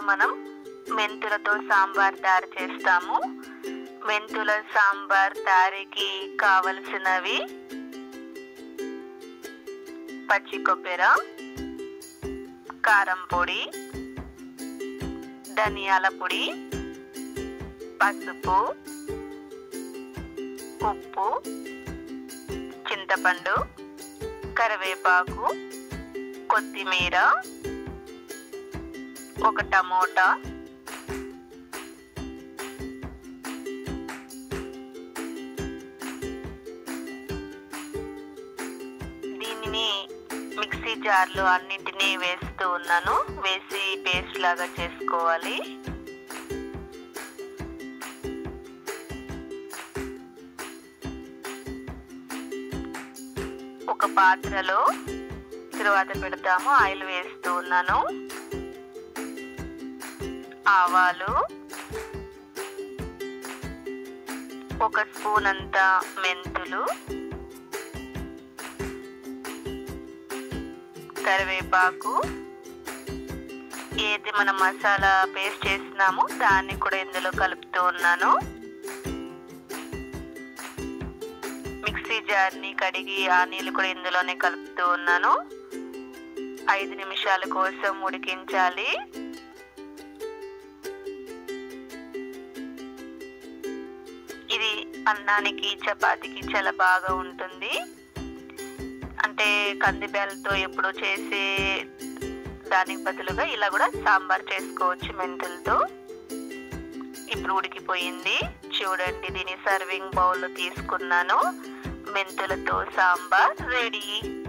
మనం మెంతులతో సాంబార్ తయారు చేస్తాము. మెంతుల సాంబార్ తయారీకి కావలసినవి పచ్చి కొబ్బెర, కారం పొడి, ధనియాల పొడి, పసుపు, ఉప్పు, చింతపండు, కరివేపాకు, కొత్తిమీర, ఒక టమోటా, దీనిని మిక్సీ జార్లో అన్నింటినీ వేస్తూ ఉన్నాను. వేసి పేస్ట్ లాగా చేసుకోవాలి. ఒక పాత్రలో తరువాత పెడతాము. ఆయిల్ వేస్తూ ఉన్నాను. ఆవాలు, ఒక స్పూన్ అంతా మెంతులు, కరివేపాకు, ఏది మనం మసాలా పేస్ట్ చేస్తున్నామో దాన్ని కూడా ఇందులో కలుపుతూ ఉన్నాను. మిక్సీ జార్ని కడిగి ఆ నీళ్ళు కూడా ఇందులోనే కలుపుతూ ఉన్నాను. 5 నిమిషాల కోసం ఉడికించాలి. ఇది అన్నానికి చపాతీకి చాలా బాగా ఉంటుంది. అంటే కందిబ్యాలతో ఎప్పుడు చేసే దానికి బదులుగా ఇలా కూడా సాంబార్ చేసుకోవచ్చు మెంతులతో. ఇప్పుడు ఉడికిపోయింది చూడండి. దీని సర్వింగ్ బౌల్లో తీసుకున్నాను. మెంతులతో సాంబార్ రెడీ.